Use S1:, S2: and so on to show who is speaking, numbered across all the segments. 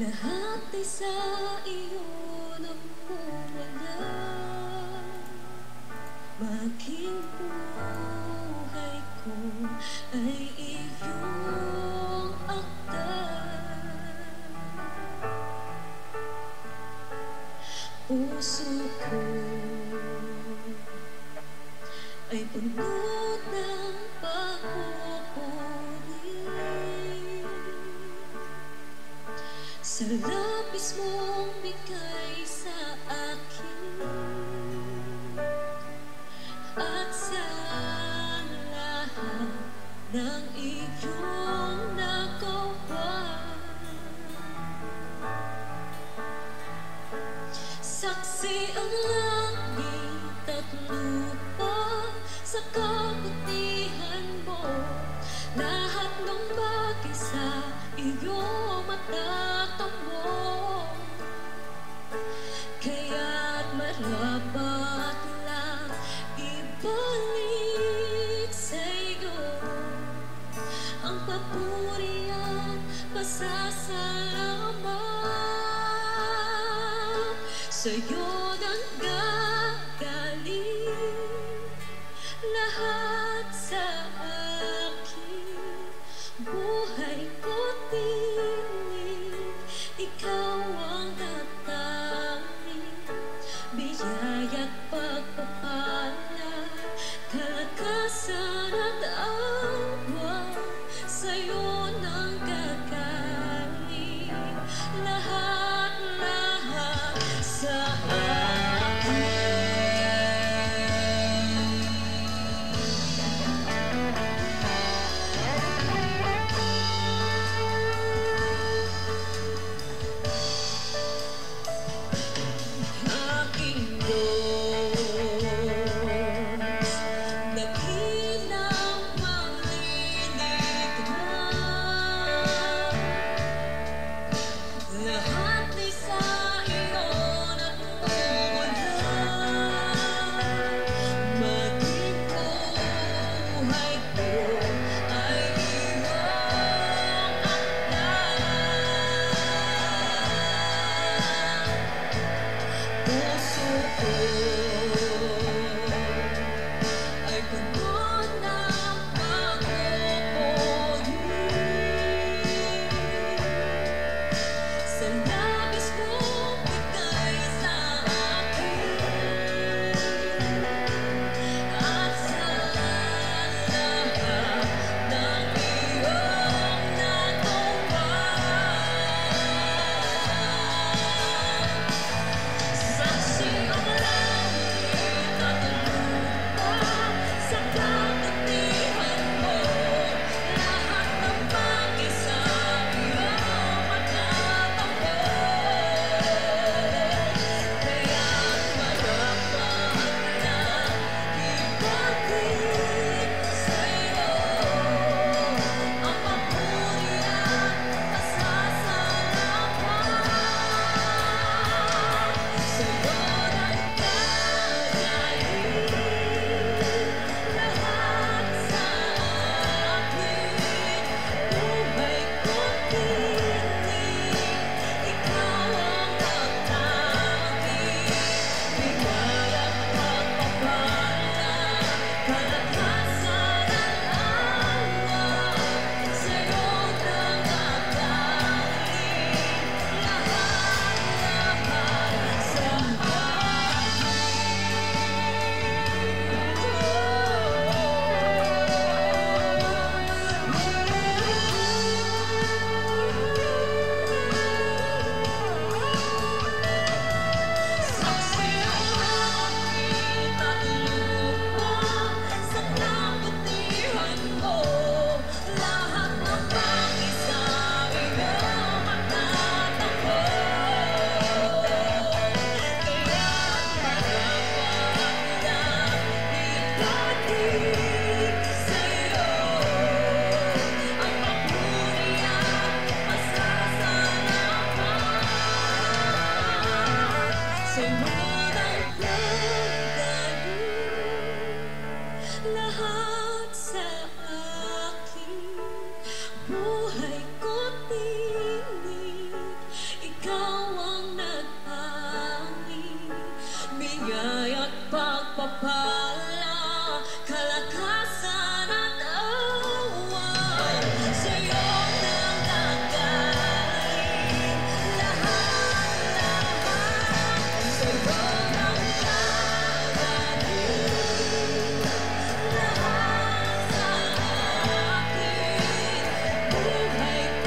S1: Lahat ay sa iyo nagmumula. Maging buhay ko ay iyong akda. Puso ko ay puno ng pagpupuri sa labis mong bigay sa akin at sa lahat ng iyong nagawa. Saksi ang langit at lupa sa kabutihan mo. Lahat ng bagay sa iyo matatamo. Kaya't marapat lang ibalik sa iyo ang papuri at pasasalamat. Sa'yo nanggagaling lahat sa akin. Buhay ko tinig, ikaw ang natanging biyaya't pagpapala, kalakasan at awa. Sa'yo nanggagaling lahat sa aking Diyos, dakilang manglilikha.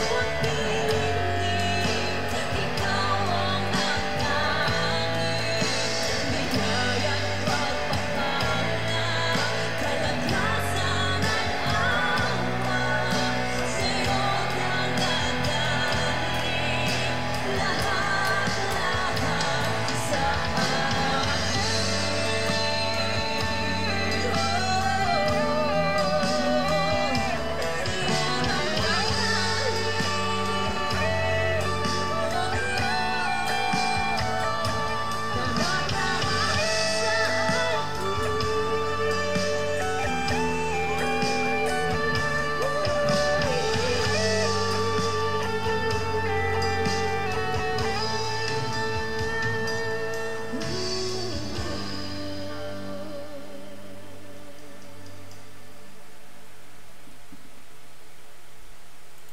S1: Pag-ibig